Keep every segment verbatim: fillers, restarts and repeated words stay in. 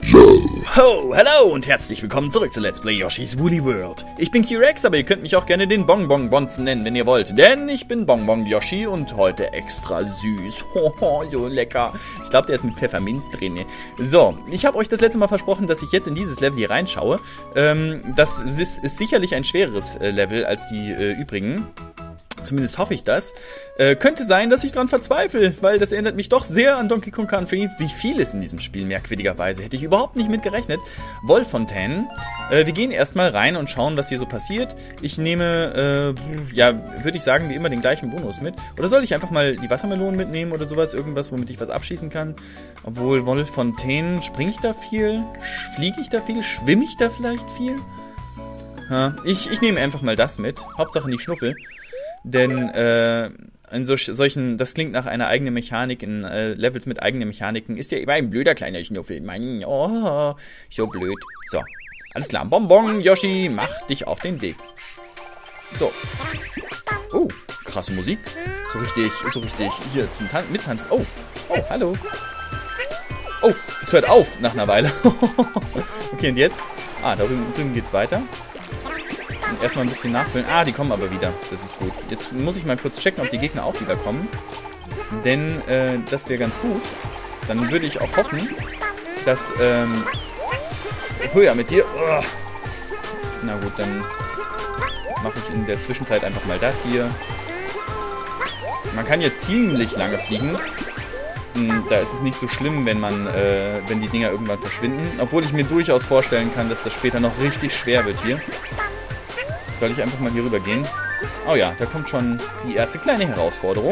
Ho, hello und herzlich willkommen zurück zu Let's Play Yoshi's Woolly World. Ich bin Q-Rex, aber ihr könnt mich auch gerne den Bonbon-Bonzen nennen, wenn ihr wollt. Denn ich bin Bonbon Yoshi und heute extra süß. Hoho, so lecker. Ich glaube, der ist mit Pfefferminz drin. So, ich habe euch das letzte Mal versprochen, dass ich jetzt in dieses Level hier reinschaue. Ähm, das ist, ist sicherlich ein schwereres äh, Level als die äh, übrigen. Zumindest hoffe ich das. Äh, könnte sein, dass ich dran verzweifle, weil das erinnert mich doch sehr an Donkey Kong Country. Wie viel ist in diesem Spiel, merkwürdigerweise. Hätte ich überhaupt nicht mit gerechnet. Wollfontänen. Äh, wir gehen erstmal rein und schauen, was hier so passiert. Ich nehme, äh, ja, würde ich sagen, wie immer den gleichen Bonus mit. Oder soll ich einfach mal die Wassermelonen mitnehmen oder sowas? Irgendwas, womit ich was abschießen kann? Obwohl, Wollfontänen, springe ich da viel? Fliege ich da viel? Schwimme ich da vielleicht viel? Ja, ich, ich nehme einfach mal das mit. Hauptsache nicht Schnuffel. Denn äh, in so, solchen, das klingt nach einer eigenen Mechanik, in äh, Levels mit eigenen Mechaniken, ist ja immer ein blöder kleiner Schnuffel. Mein, oh, so blöd. So, alles klar. Bonbon, Yoshi, mach dich auf den Weg. So. Oh, krasse Musik. So richtig, so richtig hier zum Tan Mittanzen. Oh, oh, hallo. Oh, es hört auf nach einer Weile. Okay, und jetzt? Ah, da drüben, drüben geht's weiter. Erstmal ein bisschen nachfüllen. Ah, die kommen aber wieder. Das ist gut. Jetzt muss ich mal kurz checken, ob die Gegner auch wieder kommen. Denn äh, das wäre ganz gut. Dann würde ich auch hoffen, dass... Ähm, höher mit dir. Oh. Na gut, dann mache ich in der Zwischenzeit einfach mal das hier. Man kann jetzt ziemlich lange fliegen. Da ist es nicht so schlimm, wenn man, äh, wenn die Dinger irgendwann verschwinden. Obwohl ich mir durchaus vorstellen kann, dass das später noch richtig schwer wird hier. Soll ich einfach mal hier rüber gehen? Oh ja, da kommt schon die erste kleine Herausforderung.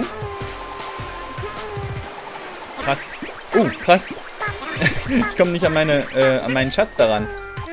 Krass. Oh, krass. Ich komme nicht an, meine, äh, an meinen Schatz daran.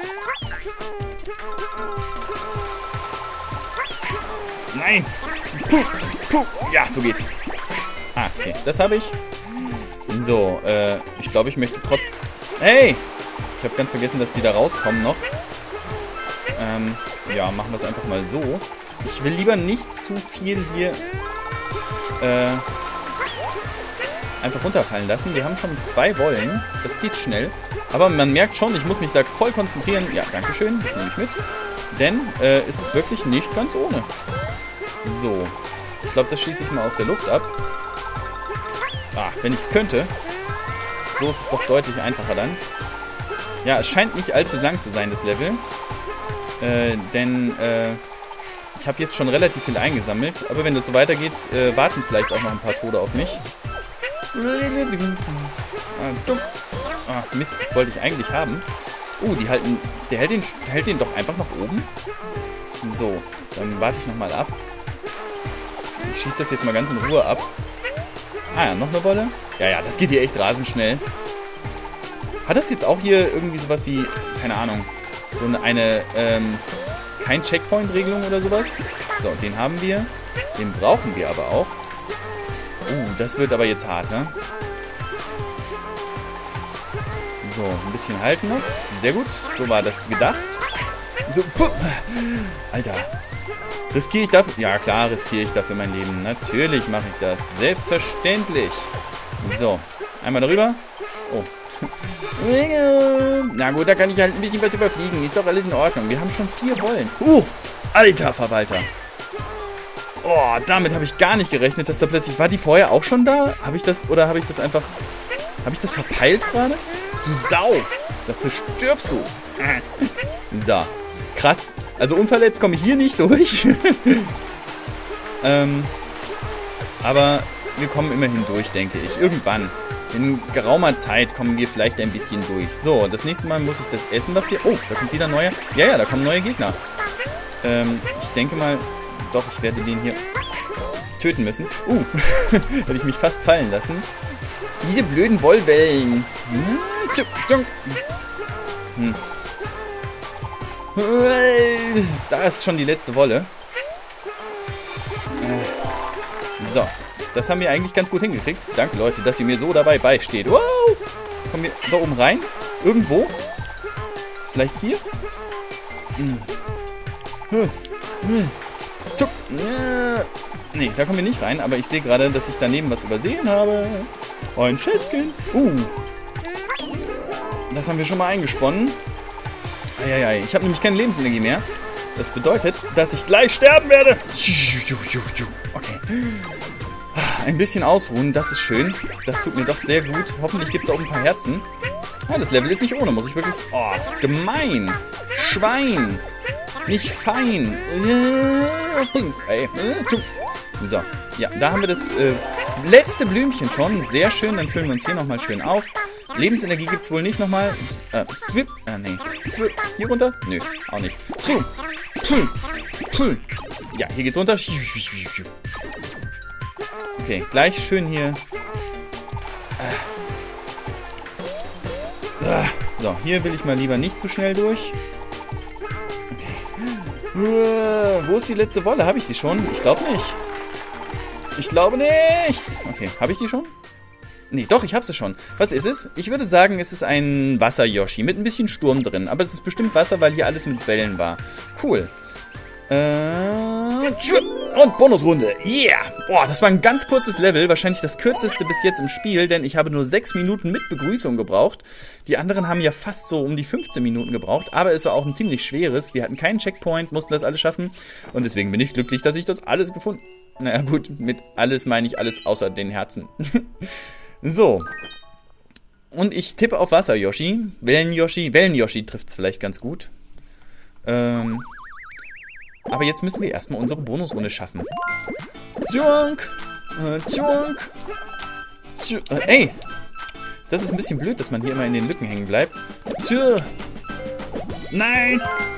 Nein. Puh, puh. Ja, so geht's. Ah, okay. Das habe ich. So, äh, ich glaube, ich möchte trotz... Hey! Ich habe ganz vergessen, dass die da rauskommen noch. Ähm, ja, machen wir es einfach mal so. Ich will lieber nicht zu viel hier äh, einfach runterfallen lassen. Wir haben schon zwei Wollen. Das geht schnell. Aber man merkt schon, ich muss mich da voll konzentrieren. Ja, dankeschön. Das nehme ich mit. Denn äh, ist es wirklich nicht ganz ohne. So. Ich glaube, das schieße ich mal aus der Luft ab. Ah, wenn ich es könnte. So ist es doch deutlich einfacher dann. Ja, es scheint nicht allzu lang zu sein, das Level. Äh, denn äh, ich habe jetzt schon relativ viel eingesammelt. Aber wenn das so weitergeht, äh, warten vielleicht auch noch ein paar Tode auf mich. Ah, Mist, das wollte ich eigentlich haben. Oh, die halten, der hält den, hält den doch einfach nach oben. So, dann warte ich nochmal ab. Ich schieße das jetzt mal ganz in Ruhe ab. Ah ja, noch eine Wolle. Ja, ja, das geht hier echt rasend schnell. Hat das jetzt auch hier irgendwie sowas wie, keine Ahnung, so eine, eine ähm, kein Checkpoint-Regelung oder sowas? So, den haben wir. Den brauchen wir aber auch. Uh, das wird aber jetzt hart, ne? So, ein bisschen halten noch. Sehr gut, so war das gedacht. So, puh. Alter. Riskiere ich dafür? Ja, klar, riskiere ich dafür mein Leben. Natürlich mache ich das. Selbstverständlich. So, einmal darüber. Oh. Na gut, da kann ich halt ein bisschen was überfliegen. Ist doch alles in Ordnung. Wir haben schon vier Wollen. Uh, alter Verwalter. Oh, damit habe ich gar nicht gerechnet, dass da plötzlich... War die vorher auch schon da? Habe ich das... Oder habe ich das einfach... Habe ich das verpeilt gerade? Du Sau. Dafür stirbst du. So. Krass. Also unverletzt komme ich hier nicht durch. ähm, aber wir kommen immerhin durch, denke ich. Irgendwann. In geraumer Zeit kommen wir vielleicht ein bisschen durch. So, das nächste Mal muss ich das essen, was hier... Oh, da kommt wieder neuer... Ja, ja, da kommen neue Gegner. Ähm, ich denke mal... Doch, ich werde den hier töten müssen. Uh, hätte ich mich fast fallen lassen. Diese blöden Wollwellen. Hm. Da ist schon die letzte Wolle. So. Das haben wir eigentlich ganz gut hingekriegt. Danke, Leute, dass ihr mir so dabei beisteht. Wow! Kommen wir da oben rein? Irgendwo? Vielleicht hier? Hm. Hm. Hm. Zuck. Nee, da kommen wir nicht rein. Aber ich sehe gerade, dass ich daneben was übersehen habe. Oh, ein Schätzchen. Uh. Das haben wir schon mal eingesponnen. Eieiei, ich habe nämlich keine Lebensenergie mehr. Das bedeutet, dass ich gleich sterben werde. Okay. Ein bisschen ausruhen, das ist schön. Das tut mir doch sehr gut. Hoffentlich gibt es auch ein paar Herzen. Ja, das Level ist nicht ohne, muss ich wirklich... Oh, gemein. Schwein. Nicht fein. So, ja, da haben wir das äh, letzte Blümchen schon. Sehr schön, dann füllen wir uns hier nochmal schön auf. Lebensenergie gibt es wohl nicht nochmal. Äh, Swip. Ah, nee. Swip. Hier runter? Nö, auch nicht. Ja, hier geht's runter. Okay, gleich schön hier. So, hier will ich mal lieber nicht zu schnell durch. Okay. Wo ist die letzte Wolle? Habe ich die schon? Ich glaube nicht. Ich glaube nicht. Okay, habe ich die schon? Nee, doch, ich habe sie schon. Was ist es? Ich würde sagen, es ist ein Wasser-Yoshi mit ein bisschen Sturm drin. Aber es ist bestimmt Wasser, weil hier alles mit Wellen war. Cool. Äh, und Bonusrunde. Yeah! Boah, das war ein ganz kurzes Level. Wahrscheinlich das kürzeste bis jetzt im Spiel, denn ich habe nur sechs Minuten mit Begrüßung gebraucht. Die anderen haben ja fast so um die fünfzehn Minuten gebraucht. Aber es war auch ein ziemlich schweres. Wir hatten keinen Checkpoint, mussten das alles schaffen. Und deswegen bin ich glücklich, dass ich das alles gefunden habe. Naja gut, mit alles meine ich alles außer den Herzen. So. Und ich tippe auf Wasser-Yoshi. Wellen-Yoshi. Wellen-Yoshi trifft es vielleicht ganz gut. Ähm... Aber jetzt müssen wir erstmal unsere Bonusrunde schaffen. Tschunk! Äh, tschunk! Tschunk! Äh, ey! Das ist ein bisschen blöd, dass man hier immer in den Lücken hängen bleibt. Tschö! Nein!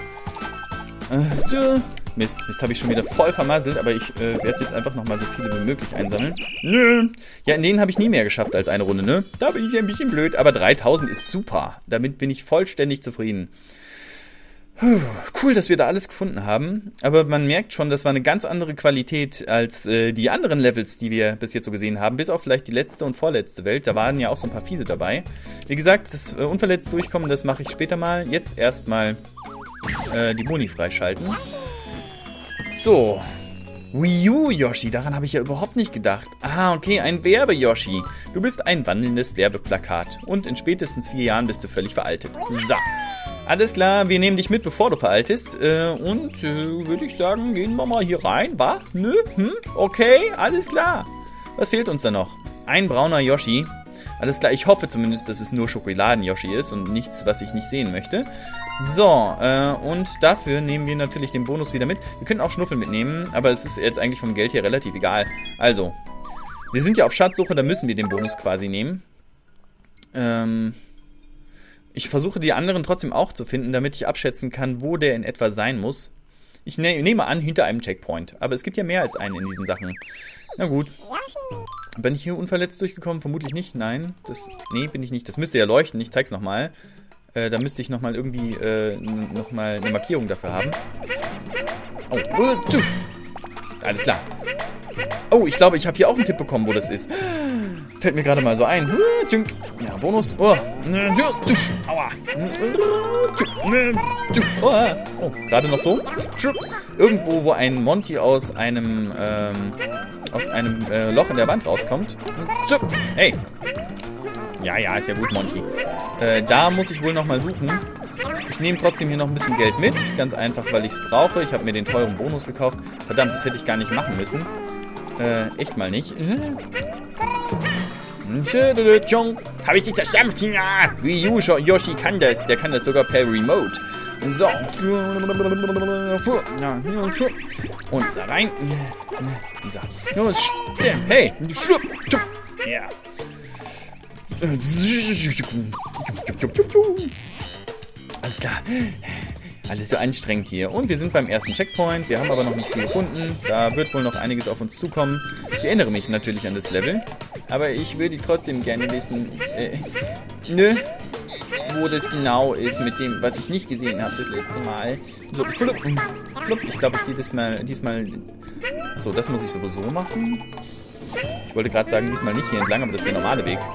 Äh, tschö! Mist, jetzt habe ich schon wieder voll vermasselt, aber ich äh, werde jetzt einfach nochmal so viele wie möglich einsammeln. Nö! Ja, in denen habe ich nie mehr geschafft als eine Runde, ne? Da bin ich ein bisschen blöd, aber dreitausend ist super. Damit bin ich vollständig zufrieden. Puh, cool, dass wir da alles gefunden haben, aber man merkt schon, das war eine ganz andere Qualität als äh, die anderen Levels, die wir bis jetzt so gesehen haben, bis auf vielleicht die letzte und vorletzte Welt, da waren ja auch so ein paar Fiese dabei. Wie gesagt, das äh, unverletzt durchkommen, das mache ich später mal, jetzt erstmal äh, die Boni freischalten. So, Wii U Yoshi, daran habe ich ja überhaupt nicht gedacht. Ah, okay, ein Werbe-Yoshi. Du bist ein wandelndes Werbeplakat und in spätestens vier Jahren bist du völlig veraltet. So. Alles klar, wir nehmen dich mit, bevor du veraltest. Äh, und äh, würde ich sagen, gehen wir mal hier rein, wa? Nö? Hm? Okay, alles klar. Was fehlt uns da noch? Ein brauner Yoshi. Alles klar, ich hoffe zumindest, dass es nur Schokoladen-Yoshi ist und nichts, was ich nicht sehen möchte. So, äh, und dafür nehmen wir natürlich den Bonus wieder mit. Wir können auch Schnuffel mitnehmen, aber es ist jetzt eigentlich vom Geld her relativ egal. Also, wir sind ja auf Schatzsuche, da müssen wir den Bonus quasi nehmen. Ähm... Ich versuche die anderen trotzdem auch zu finden, damit ich abschätzen kann, wo der in etwa sein muss. Ich ne nehme an, hinter einem Checkpoint. Aber es gibt ja mehr als einen in diesen Sachen. Na gut. Bin ich hier unverletzt durchgekommen? Vermutlich nicht. Nein. Das, nee, bin ich nicht. Das müsste ja leuchten. Ich zeig's nochmal. Äh, da müsste ich nochmal irgendwie äh, nochmal eine Markierung dafür haben. Oh. Alles klar. Oh, ich glaube, ich habe hier auch einen Tipp bekommen, wo das ist. Fällt mir gerade mal so ein. Ja, Bonus. Oh, aua. Oh, gerade noch so. Irgendwo, wo ein Monty aus einem, ähm, aus einem äh, Loch in der Wand rauskommt. Hey. Ja, ja, ist ja gut, Monty. Äh, da muss ich wohl nochmal suchen. Ich nehme trotzdem hier noch ein bisschen Geld mit. Ganz einfach, weil ich es brauche. Ich habe mir den teuren Bonus gekauft. Verdammt, das hätte ich gar nicht machen müssen. Äh, echt mal nicht. Habe ich dich zerstampft? Ja! Wii U Yoshi kann das. Der kann das sogar per Remote. So. Und da rein. Dieser. Hey! Ja. Alles klar. Alles so anstrengend hier. Und wir sind beim ersten Checkpoint. Wir haben aber noch nicht viel gefunden. Da wird wohl noch einiges auf uns zukommen. Ich erinnere mich natürlich an das Level. Aber ich würde trotzdem gerne wissen, äh, nö, wo das genau ist mit dem, was ich nicht gesehen habe das letzte Mal. So, flupp, flupp. Ich glaube, ich gehe diesmal, diesmal... Achso, das muss ich sowieso machen. Ich wollte gerade sagen, diesmal nicht hier entlang, aber das ist der normale Weg.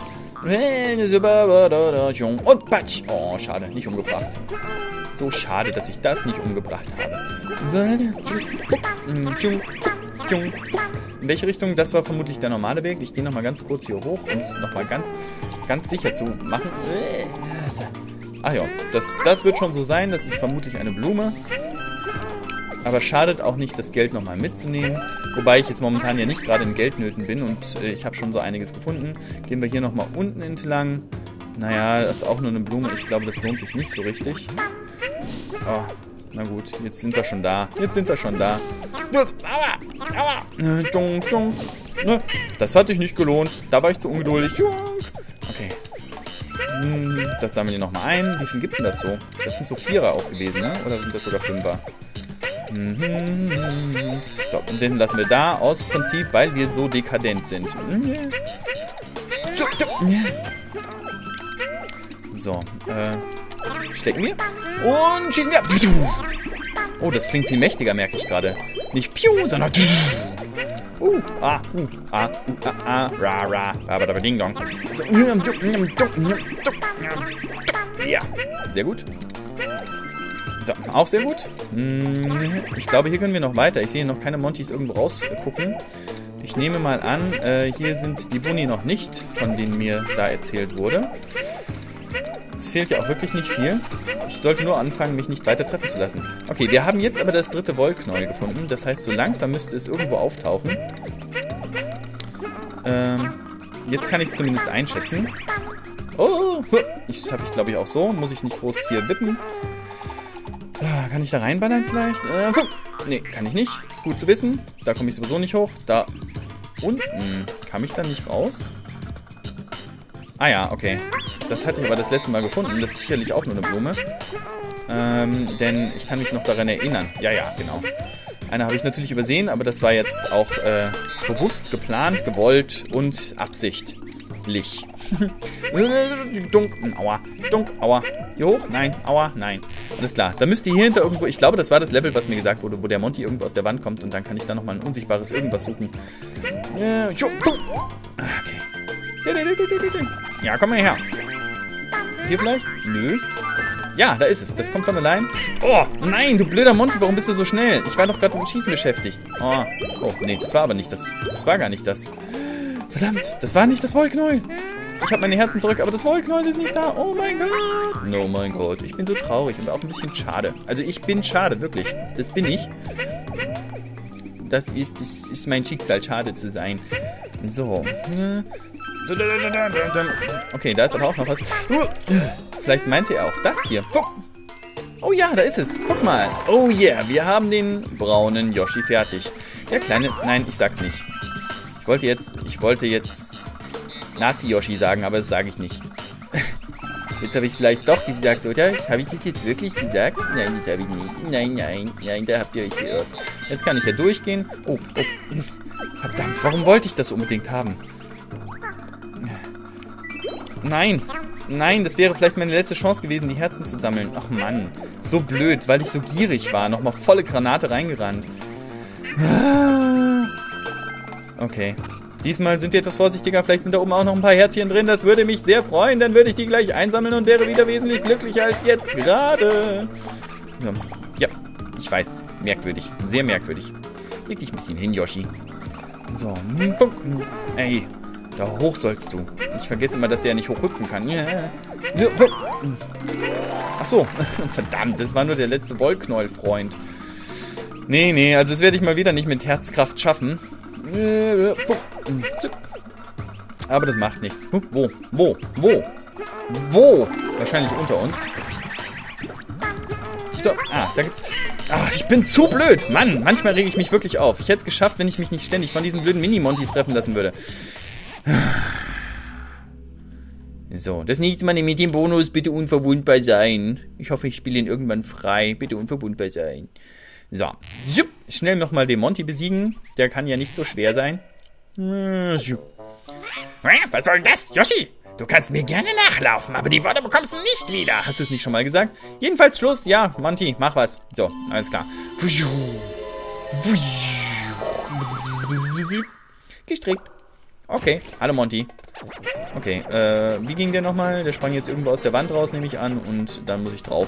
Und patsch! Oh, schade, nicht umgebracht. So schade, dass ich das nicht umgebracht habe. In welche Richtung? Das war vermutlich der normale Weg. Ich gehe nochmal ganz kurz hier hoch, um es nochmal ganz, ganz sicher zu machen. Ach ja, das, das wird schon so sein. Das ist vermutlich eine Blume. Aber schadet auch nicht, das Geld nochmal mitzunehmen. Wobei ich jetzt momentan ja nicht gerade in Geldnöten bin und äh, ich habe schon so einiges gefunden. Gehen wir hier nochmal unten entlang. Naja, das ist auch nur eine Blume. Ich glaube, das lohnt sich nicht so richtig. Oh, na gut, jetzt sind wir schon da. Jetzt sind wir schon da. Aua, aua. Das hat sich nicht gelohnt. Da war ich zu ungeduldig. Okay. Das sammeln wir nochmal ein. Wie viel gibt denn das so? Das sind so Vierer auch gewesen, ne? Oder sind das sogar Fünfer? So, und den lassen wir da aus Prinzip, weil wir so dekadent sind. So, äh, stecken wir und schießen wir ab. Oh, das klingt viel mächtiger, merke ich gerade. Nicht piu, sondern uh, ah, uh, ah, uh, ah, ah, ra, ra, aber ding dong. So, ja, sehr gut. So, auch sehr gut. Ich glaube, hier können wir noch weiter. Ich sehe noch keine Montys irgendwo rausgucken. Ich nehme mal an, äh, hier sind die Boni noch nicht, von denen mir da erzählt wurde. Es fehlt ja auch wirklich nicht viel. Ich sollte nur anfangen, mich nicht weiter treffen zu lassen. Okay, wir haben jetzt aber das dritte Wollknäuel gefunden. Das heißt, so langsam müsste es irgendwo auftauchen. Ähm, jetzt kann ich es zumindest einschätzen. Oh, das habe ich, glaube ich, auch so. Muss ich nicht groß hier wippen. Kann ich da reinballern vielleicht? Äh, nee, kann ich nicht. Gut zu wissen. Da komme ich sowieso nicht hoch. Da unten kam ich da nicht raus. Ah ja, okay. Das hatte ich aber das letzte Mal gefunden. Das ist sicherlich auch nur eine Blume. Ähm, denn ich kann mich noch daran erinnern. Ja, ja, genau. Eine habe ich natürlich übersehen, aber das war jetzt auch äh, bewusst, geplant, gewollt und absichtlich. Dunk, aua, dunk, aua. Hier hoch? Nein, aua, nein. Alles klar. Dann müsst ihr hier hinter irgendwo, ich glaube, das war das Level, was mir gesagt wurde, wo der Monty irgendwo aus der Wand kommt und dann kann ich da nochmal ein unsichtbares irgendwas suchen. Äh, okay. Ja, komm mal her. Hier vielleicht? Nö. Ja, da ist es. Das kommt von allein. Oh, nein, du blöder Monty, warum bist du so schnell? Ich war doch gerade mit dem Schießen beschäftigt. Oh, oh, nee, das war aber nicht das. Das war gar nicht das. Verdammt, das war nicht das Wollknäuel. Ich habe meine Herzen zurück, aber das Wollknäuel ist nicht da. Oh mein Gott. Oh mein Gott, ich bin so traurig und auch ein bisschen schade. Also ich bin schade, wirklich. Das bin ich. Das ist, das ist mein Schicksal, schade zu sein. So. Okay, da ist aber auch noch was. Vielleicht meinte er auch das hier. Oh ja, da ist es. Guck mal. Oh yeah, wir haben den braunen Yoshi fertig. Der kleine... Nein, ich sag's nicht. Ich wollte jetzt... Ich wollte jetzt... Nazi-Yoshi sagen, aber das sage ich nicht. Jetzt habe ich es vielleicht doch gesagt, oder? Habe ich das jetzt wirklich gesagt? Nein, das habe ich nicht. Nein, nein, nein, da habt ihr euch geirrt. Jetzt kann ich ja durchgehen. Oh, oh. Verdammt, warum wollte ich das unbedingt haben? Nein, nein, das wäre vielleicht meine letzte Chance gewesen, die Herzen zu sammeln. Ach Mann, so blöd, weil ich so gierig war. Nochmal volle Granate reingerannt. Okay. Diesmal sind wir etwas vorsichtiger. Vielleicht sind da oben auch noch ein paar Herzchen drin. Das würde mich sehr freuen. Dann würde ich die gleich einsammeln und wäre wieder wesentlich glücklicher als jetzt gerade. Ja, ich weiß. Merkwürdig. Sehr merkwürdig. Leg dich ein bisschen hin, Yoshi. So. Ey, da hoch sollst du. Ich vergesse immer, dass er nicht hochhüpfen kann. Ach so. Verdammt, das war nur der letzte Wollknäuel-Freund. Nee, nee, also das werde ich mal wieder nicht mit Herzkraft schaffen. Aber das macht nichts. Wo? Wo? Wo? Wo? Wahrscheinlich unter uns. Da, ah, da gibt's... Ach, ich bin zu blöd. Mann, manchmal rege ich mich wirklich auf. Ich hätte es geschafft, wenn ich mich nicht ständig von diesen blöden Mini-Montys treffen lassen würde. So, das nächste Mal mit dem Bonus bitte unverwundbar sein. Ich hoffe, ich spiele ihn irgendwann frei. Bitte unverwundbar sein. So, schnell nochmal den Monty besiegen. Der kann ja nicht so schwer sein. Was soll denn das, Yoshi? Du kannst mir gerne nachlaufen, aber die Worte bekommst du nicht wieder. Hast du es nicht schon mal gesagt? Jedenfalls Schluss. Ja, Monty, mach was. So, alles klar. Gestrickt. Okay, hallo Monty. Okay, äh, wie ging der nochmal? Der sprang jetzt irgendwo aus der Wand raus, nehme ich an. Und dann muss ich drauf.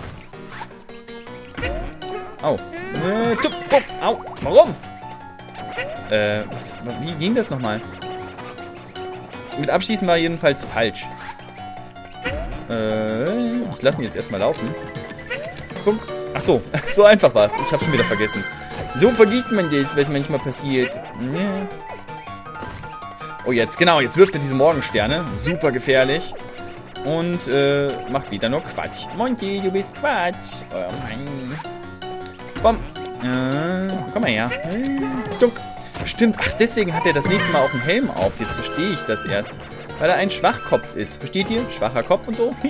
Au. Äh, zup, bup, au. Warum? Äh, was, wie ging das nochmal? Mit Abschießen war jedenfalls falsch. Äh, ich ich lasse ihn jetzt erstmal laufen. Guck. Ach so, so einfach war es. Ich habe schon wieder vergessen. So vergisst man das, was manchmal passiert. Nee. Oh, jetzt, genau, jetzt wirft er diese Morgensterne. Super gefährlich. Und äh, macht wieder nur Quatsch. Monty, du bist Quatsch. Oh Mann. Bom. Äh, komm mal her. Dunk. Stimmt, ach, deswegen hat er das nächste Mal auch einen Helm auf. Jetzt verstehe ich das erst. Weil er ein Schwachkopf ist. Versteht ihr? Schwacher Kopf und so.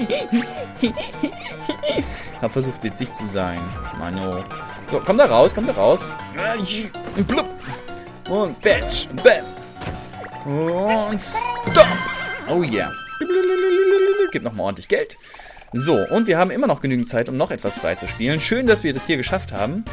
Hab versucht, witzig zu sein. Mano. So, komm da raus, komm da raus. Blub. Und Batch. Bam. Und Stop. Oh yeah. Gib nochmal ordentlich Geld. So, und wir haben immer noch genügend Zeit, um noch etwas freizuspielen. Schön, dass wir das hier geschafft haben.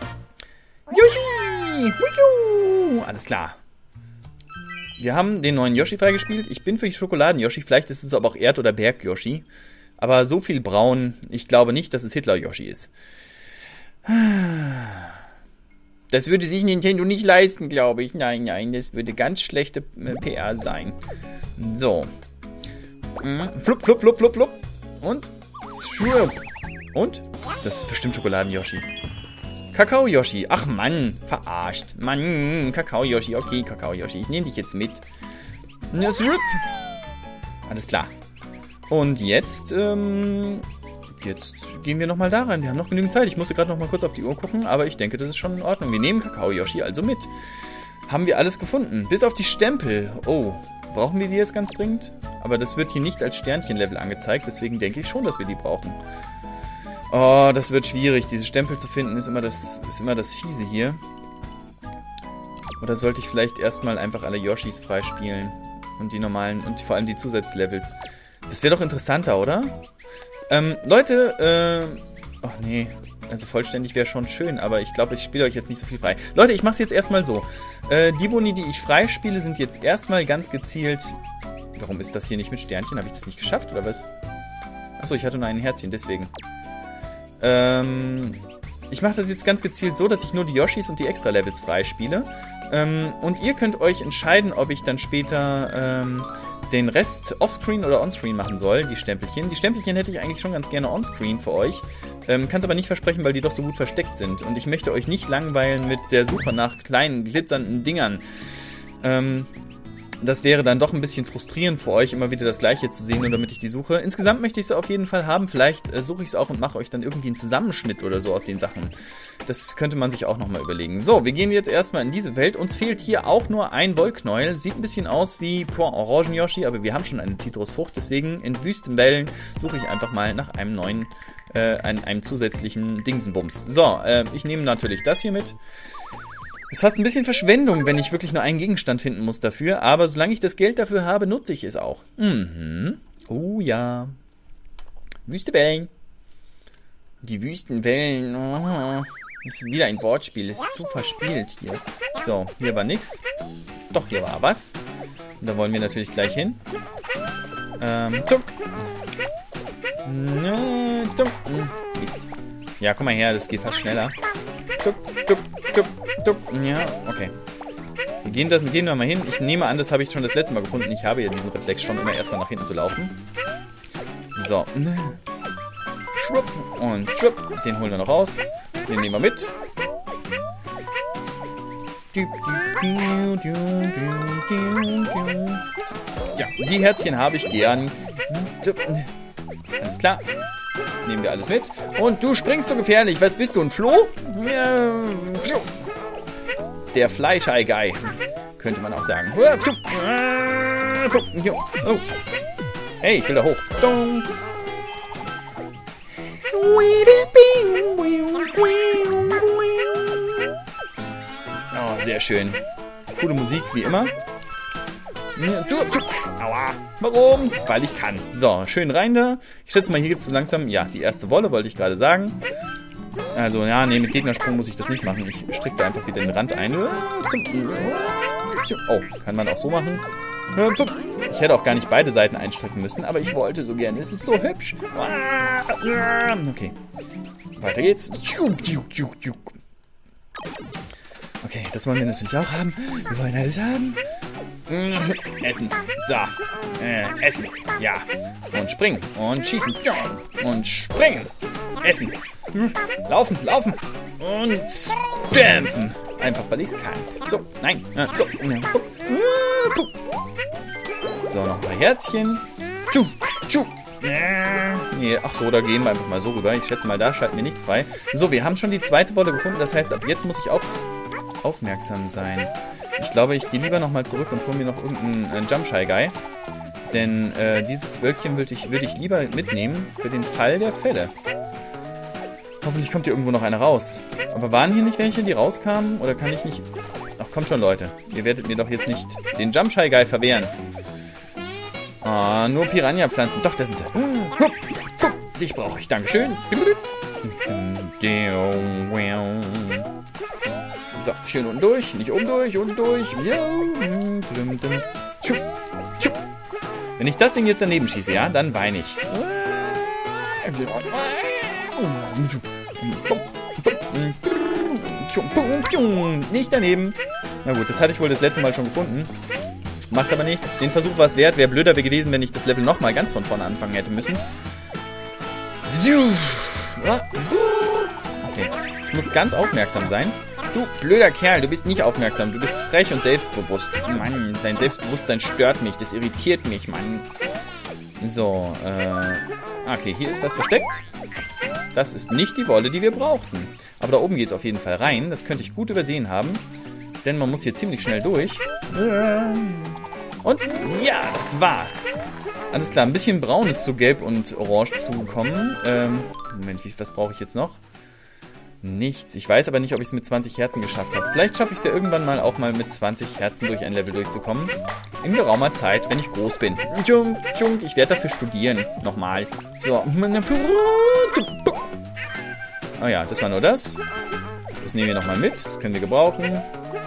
Juhu. Juhu. Alles klar. Wir haben den neuen Yoshi freigespielt. Ich bin für die Schokoladen-Yoshi. Vielleicht ist es aber auch Erd- oder Berg-Yoshi. Aber so viel braun, ich glaube nicht, dass es Hitler-Yoshi ist. Das würde sich Nintendo nicht leisten, glaube ich. Nein, nein, das würde ganz schlechte P R sein. So. Flup, flup, flup, flup, flup. Und? Und? Das ist bestimmt Schokoladen-Yoshi. Kakao-Yoshi. Ach Mann, verarscht. Mann, Kakao-Yoshi. Okay, Kakao-Yoshi. Ich nehme dich jetzt mit. Alles klar. Und jetzt, ähm, jetzt gehen wir nochmal da rein. Wir haben noch genügend Zeit. Ich musste gerade nochmal kurz auf die Uhr gucken, aber ich denke, das ist schon in Ordnung. Wir nehmen Kakao-Yoshi also mit. Haben wir alles gefunden. Bis auf die Stempel. Oh, brauchen wir die jetzt ganz dringend? Aber das wird hier nicht als Sternchenlevel angezeigt, deswegen denke ich schon, dass wir die brauchen. Oh, das wird schwierig. Diese Stempel zu finden ist immer das, ist immer das Fiese hier. Oder sollte ich vielleicht erstmal einfach alle Yoshis freispielen? Und die normalen, und vor allem die Zusatzlevels. Das wäre doch interessanter, oder? Ähm, Leute, äh... ach nee, also vollständig wäre schon schön, aber ich glaube, ich spiele euch jetzt nicht so viel frei. Leute, ich mache es jetzt erstmal so. Äh, die Boni, die ich freispiele, sind jetzt erstmal ganz gezielt... Warum ist das hier nicht mit Sternchen? Habe ich das nicht geschafft, oder was? Achso, ich hatte nur ein Herzchen, deswegen. Ähm... Ich mache das jetzt ganz gezielt so, dass ich nur die Yoshis und die Extra-Levels freispiele. Ähm, und ihr könnt euch entscheiden, ob ich dann später ähm, den Rest offscreen oder onscreen machen soll, die Stempelchen. Die Stempelchen hätte ich eigentlich schon ganz gerne onscreen für euch. Ähm, kann es aber nicht versprechen, weil die doch so gut versteckt sind. Und ich möchte euch nicht langweilen mit der Suche nach kleinen, glitzernden Dingern. Ähm... Das wäre dann doch ein bisschen frustrierend für euch, immer wieder das Gleiche zu sehen, nur damit ich die suche. Insgesamt möchte ich es auf jeden Fall haben. Vielleicht äh, suche ich es auch und mache euch dann irgendwie einen Zusammenschnitt oder so aus den Sachen. Das könnte man sich auch nochmal überlegen. So, wir gehen jetzt erstmal in diese Welt. Uns fehlt hier auch nur ein Wollknäuel. Sieht ein bisschen aus wie Point Orangen Yoshi, aber wir haben schon eine Zitrusfrucht. Deswegen in wüsten Wellen suche ich einfach mal nach einem neuen, äh, einem, einem zusätzlichen Dingsenbums. So, äh, ich nehme natürlich das hier mit. Ist fast ein bisschen Verschwendung, wenn ich wirklich nur einen Gegenstand finden muss dafür. Aber solange ich das Geld dafür habe, nutze ich es auch. Mhm. Oh ja. Wüstewellen. Die Wüstenwellen. Oh. Ist wieder ein Wortspiel. Ist zu verspielt hier. So, hier war nix. Doch, hier war was. Und da wollen wir natürlich gleich hin. Ähm, tunk. Ne, tunk. Mist. Ja, komm mal her, das geht fast schneller. Tuk, tuk, tuk, tuk. Ja, okay. Wir gehen, das, wir gehen da mal hin. Ich nehme an, das habe ich schon das letzte Mal gefunden. Ich habe ja diesen Reflex schon immer erstmal nach hinten zu laufen. So. Schwupp und schwupp. Den holen wir noch raus. Den nehmen wir mit. Ja, die Herzchen habe ich gern. Alles klar. Nehmen wir alles mit. Und du springst so gefährlich. Was bist du, ein Floh? Der Fleischei-Guy. Könnte man auch sagen. Oh. Hey, ich will da hoch. Oh, sehr schön. Coole Musik, wie immer. Aua. Warum? Weil ich kann. So, schön rein da. Ich schätze mal, hier gibt es so langsam... Ja, die erste Wolle, wollte ich gerade sagen. Also, ja, nee, mit Gegnersprung muss ich das nicht machen. Ich stricke da einfach wieder den Rand ein. Oh, kann man auch so machen. Ich hätte auch gar nicht beide Seiten einstricken müssen, aber ich wollte so gerne. Es ist so hübsch. Okay. Weiter geht's. Okay, das wollen wir natürlich auch haben. Wir wollen alles haben. Essen. So. Äh, essen. Ja. Und springen. Und schießen. Und springen. Essen. Laufen, laufen. Und dämpfen. Einfach, weil ich es kann. So, nein. So. So, noch ein Herzchen. Tschu, tschu. Nee, ach so, da gehen wir einfach mal so rüber. Ich schätze mal, da schalten wir nichts frei. So, wir haben schon die zweite Wolle gefunden. Das heißt, ab jetzt muss ich auch aufmerksam sein. Ich glaube, ich gehe lieber nochmal zurück und hole mir noch irgendeinen äh, Jump Shy Guy. Denn äh, dieses Wölkchen würde ich, würd ich lieber mitnehmen für den Fall der Fälle. Hoffentlich kommt hier irgendwo noch einer raus. Aber waren hier nicht welche, die rauskamen? Oder kann ich nicht... Ach, kommt schon, Leute. Ihr werdet mir doch jetzt nicht den Jump Shy Guy verwehren. Ah, nur Piranha-Pflanzen. Doch, das sind sie. Dich brauche ich. Dankeschön. So, schön unten durch. Nicht oben durch, unten durch. Wenn ich das Ding jetzt daneben schieße, ja, dann weine ich. Nicht daneben. Na gut, das hatte ich wohl das letzte Mal schon gefunden. Macht aber nichts. Den Versuch war es wert. Wäre blöder gewesen, wenn ich das Level nochmal ganz von vorne anfangen hätte müssen. Okay. Ich muss ganz aufmerksam sein. Du blöder Kerl, du bist nicht aufmerksam. Du bist frech und selbstbewusst. Mann, dein Selbstbewusstsein stört mich. Das irritiert mich, Mann. So, äh... Okay, hier ist was versteckt. Das ist nicht die Wolle, die wir brauchten. Aber da oben geht es auf jeden Fall rein. Das könnte ich gut übersehen haben. Denn man muss hier ziemlich schnell durch. Und ja, das war's. Alles klar, ein bisschen braun ist zu gelb und orange zugekommen. Ähm, Moment, wie, was brauche ich jetzt noch? Nichts. Ich weiß aber nicht, ob ich es mit zwanzig Herzen geschafft habe. Vielleicht schaffe ich es ja irgendwann mal auch mal mit zwanzig Herzen durch ein Level durchzukommen. In geraumer Zeit, wenn ich groß bin. Ich werde dafür studieren. Nochmal. So. Oh ja, das war nur das. Das nehmen wir nochmal mit. Das können wir gebrauchen.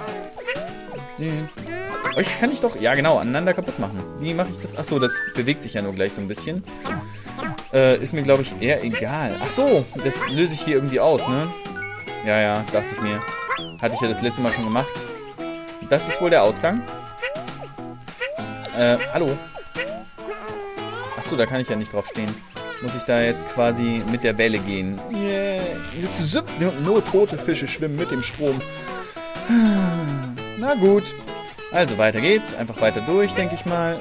Euch kann ich doch, ja genau, aneinander kaputt machen. Wie mache ich das? Achso, das bewegt sich ja nur gleich so ein bisschen. Äh, ist mir, glaube ich, eher egal. Achso, das löse ich hier irgendwie aus, ne? Ja, ja, dachte ich mir. Hatte ich ja das letzte Mal schon gemacht. Das ist wohl der Ausgang. Äh, hallo. Achso, da kann ich ja nicht drauf stehen. Muss ich da jetzt quasi mit der Welle gehen. Yeah. Nur tote Fische schwimmen mit dem Strom. Na gut. Also, weiter geht's. Einfach weiter durch, denke ich mal.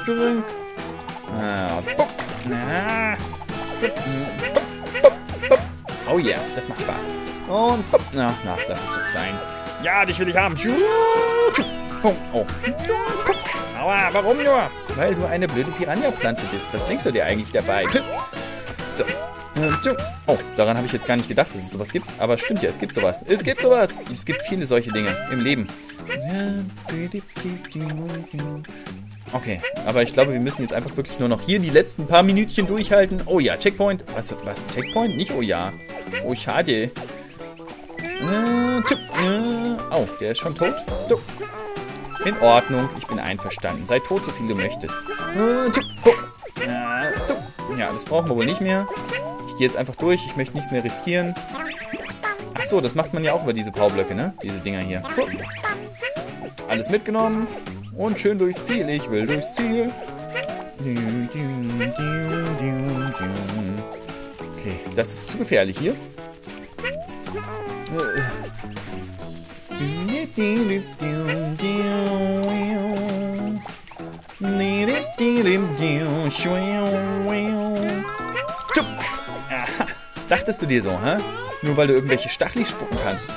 Oh yeah, das macht Spaß. Und, na, na, lass es doch sein. Ja, dich will ich haben. Oh. Aua, warum nur? Weil du eine blöde Piranha-Pflanze bist. Was denkst du dir eigentlich dabei? So. Oh, daran habe ich jetzt gar nicht gedacht, dass es sowas gibt. Aber stimmt ja, es gibt sowas. Es gibt sowas. Es gibt viele solche Dinge im Leben. Okay, aber ich glaube, wir müssen jetzt einfach wirklich nur noch hier die letzten paar Minütchen durchhalten. Oh ja, Checkpoint. Was, was? Checkpoint? Nicht oh ja. Oh, schade. Oh, der ist schon tot. In Ordnung, ich bin einverstanden. Sei tot, so viel du möchtest. Ja, das brauchen wir wohl nicht mehr. Ich gehe jetzt einfach durch, ich möchte nichts mehr riskieren. Achso, das macht man ja auch über diese Powerblöcke, ne? Diese Dinger hier. Alles mitgenommen. Und schön durchs Ziel. Ich will durchs Ziel. Okay, das ist zu gefährlich hier. Aha. Dachtest du dir so, hä? Nur weil du irgendwelche Stachlis spucken kannst.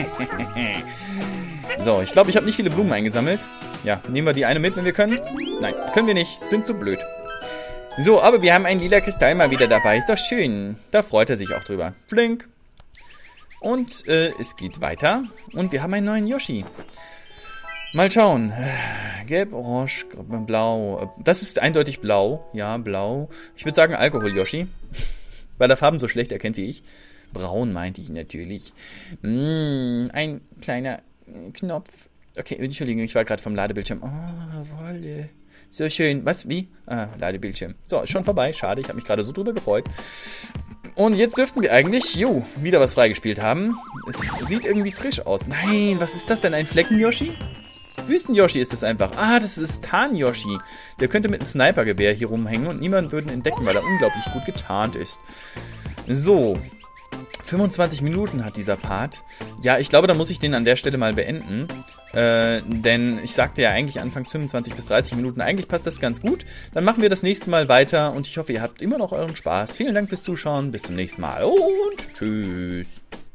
So, ich glaube, ich habe nicht viele Blumen eingesammelt. Ja, nehmen wir die eine mit, wenn wir können. Nein, können wir nicht. Sind zu blöd. So, aber wir haben einen lila Kristall mal wieder dabei. Ist doch schön. Da freut er sich auch drüber. Flink. Und äh, es geht weiter. Und wir haben einen neuen Yoshi. Mal schauen. Gelb, orange, blau. Das ist eindeutig blau. Ja, blau. Ich würde sagen Alkohol-Yoshi. Weil er Farben so schlecht erkennt wie ich. Braun meinte ich natürlich. Mm, ein kleiner Knopf. Okay, Entschuldigung, ich war gerade vom Ladebildschirm. Oh, Wolle. So schön. Was? Wie? Ah, Ladebildschirm. So, ist schon vorbei. Schade, ich habe mich gerade so drüber gefreut. Und jetzt dürften wir eigentlich, jo, wieder was freigespielt haben. Es sieht irgendwie frisch aus. Nein, was ist das denn? Ein Flecken-Yoshi? Wüsten-Yoshi ist es einfach. Ah, das ist Tarn-Yoshi. Der könnte mit einem Snipergewehr hier rumhängen und niemand würde ihn entdecken, weil er unglaublich gut getarnt ist. So. fünfundzwanzig Minuten hat dieser Part. Ja, ich glaube, da muss ich den an der Stelle mal beenden. Äh, denn ich sagte ja eigentlich anfangs fünfundzwanzig bis dreißig Minuten. Eigentlich passt das ganz gut. Dann machen wir das nächste Mal weiter und ich hoffe, ihr habt immer noch euren Spaß. Vielen Dank fürs Zuschauen. Bis zum nächsten Mal und tschüss.